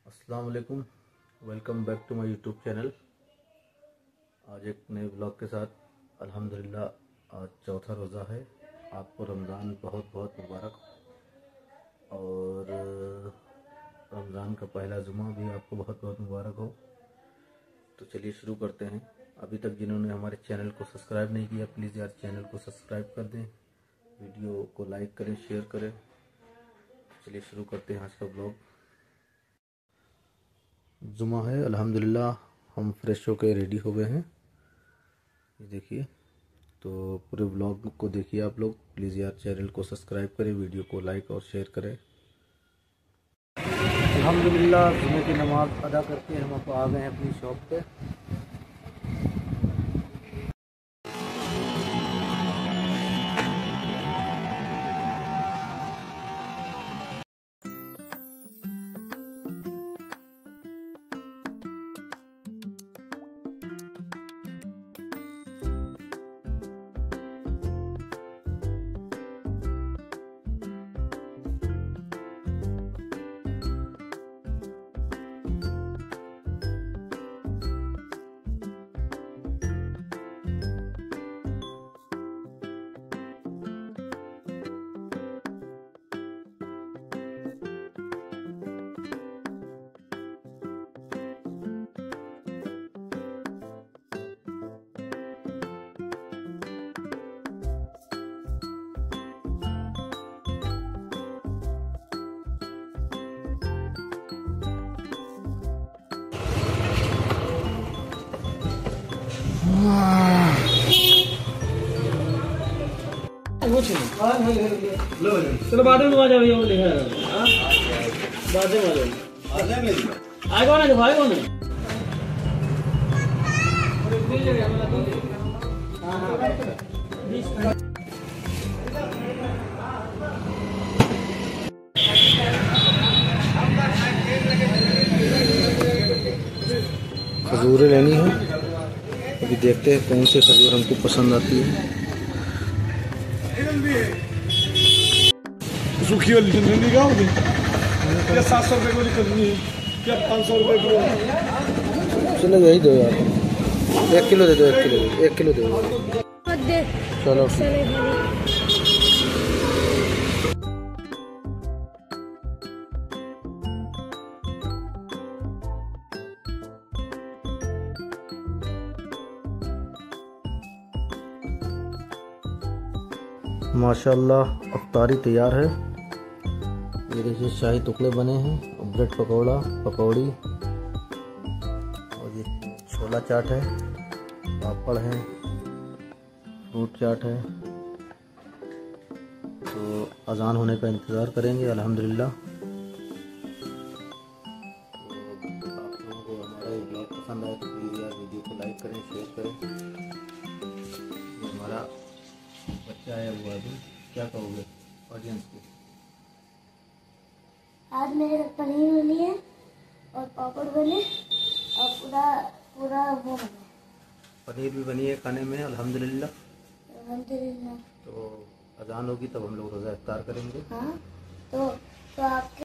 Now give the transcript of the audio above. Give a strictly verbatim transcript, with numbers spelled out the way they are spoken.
अस्सलाम वालेकुम, welcome back to my YouTube channel. आज एक नए ब्लॉग के साथ। अल्हम्दुलिल्लाह आज चौथा रोज़ा है। आपको रमज़ान बहुत बहुत मुबारक और रमज़ान का पहला जुमा भी आपको बहुत बहुत मुबारक हो। तो चलिए शुरू करते हैं। अभी तक जिन्होंने हमारे चैनल को सब्सक्राइब नहीं किया प्लीज़ यार चैनल को सब्सक्राइब कर दें, वीडियो को लाइक करें, शेयर करें। चलिए शुरू करते हैं आज का ब्लॉग। जुमा है, अल्हम्दुलिल्लाह हम फ्रेश होकर रेडी हो गए हैं। ये देखिए, तो पूरे ब्लॉग को देखिए आप लोग। प्लीज़ यार चैनल को सब्सक्राइब करें, वीडियो को लाइक और शेयर करें। अल्हम्दुलिल्लाह जुमे की नमाज़ अदा करके हम आप आ गए हैं अपनी शॉप पे। चलो बाद में आ जाओ, ये लिखा है बाद में आ जाओ। आएगा ना, जब आएगा ना खजूरें लेनी है। अभी देखते हैं कौन सी खजूर हमको पसंद आती है। सूखी वाली ठंडी का होगी क्या? सात सौ रुपये वाली करनी है क्या? पाँच सौ रुपये किलो? चलो यही दो यार, एक किलो दे दो, एक किलो एक किलो दे दो। चलो माशाल्लाह अफ्तारी तैयार है। ये देखिए शाही टुकड़े बने हैं, ब्रेड पकौड़ा पकौड़ी और ये छोला चाट है, पापड़ है, फ्रूट चाट है। तो अजान होने का इंतज़ार करेंगे। अल्हम्दुलिल्लाह तो आप लोगों को हमारा ये ब्लॉग पसंद आए तो प्लीज़ यार वीडियो को लाइक करें, शेयर करें। ये हमारा बच्चा आया हुआ अभी, क्या कहोगे ऑडियंस को? आज मेरे घर पनीर बनी है और पापड़ बने और पूरा पूरा वो बने। पनीर भी बनी है खाने में अल्हम्दुलिल्लाह। अल्हम्दुलिल्लाह। तो अजान होगी तब हम लोग रोज़ा इफ्तार करेंगे। हाँ, तो तो आपके